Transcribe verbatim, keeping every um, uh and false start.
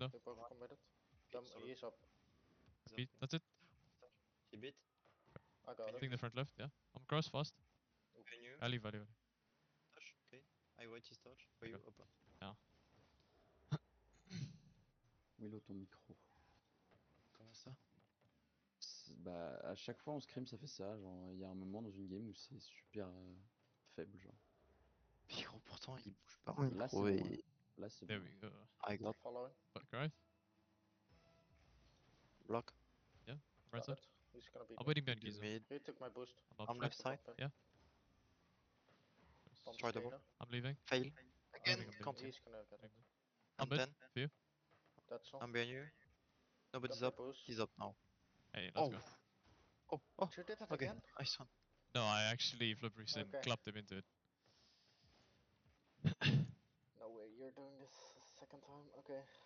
low. They both committed. Them, Sorry. he's up. Beat. That's it. He beat. I got Thing it. the front left, yeah. I'm cross fast. Can you I leave, I leave. touch? Okay. I wait his touch. For Okay. you, open. Willow, ton micro. Comment ça? C'est- Bah, à chaque fois en scrim, ça fait ça. Genre, il y a un moment dans une game où c'est super euh, faible, genre. Micro, pourtant, il bouge pas mon Là, c'est micro bon. et. Là, Là, c'est There bon. we go. I got Following. Back right. block. Right Got side. it. He's gonna beat I'm me. waiting behind The Giza. mid. He took my boost. I'm up On front. left side. Yeah. Bomb Try the Screener. I'm leaving. Fail. Leaving, Again. I'm leaving. Can't. He's gonna get it. I'm I'm dead. ten. For you. That's all. I'm behind you. Nobody's Got up. your boost. He's up now. Hey, let's Oh. go. Oh. Oh. You did it Okay. again? Nice one. No, I actually flip reset and Okay. clapped him into it. No way, you're doing this second time? Okay.